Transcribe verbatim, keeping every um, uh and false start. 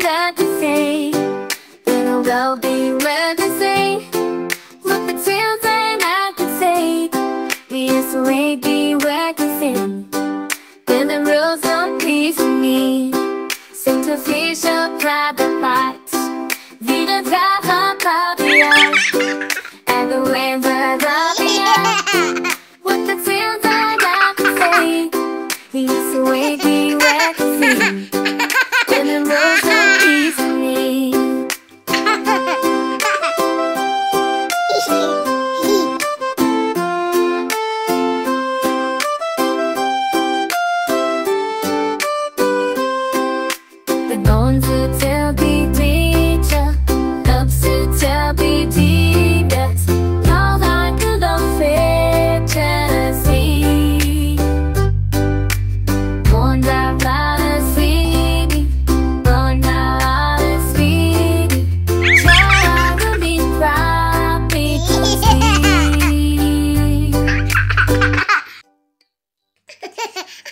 that to say. It'll all be what to say. What the tales and I could say. Yes, we be where to sing. When the rules don't please me. Sing to fish up private parts. Vida traha papia. And the river the what the tales and I could say. Yes, we be where to sing. When the rules don't please me. The bones to tell the teacher, ups to tell the teachers, all I could offer to see. Born down by the city, born down by the city, try to be proud people see.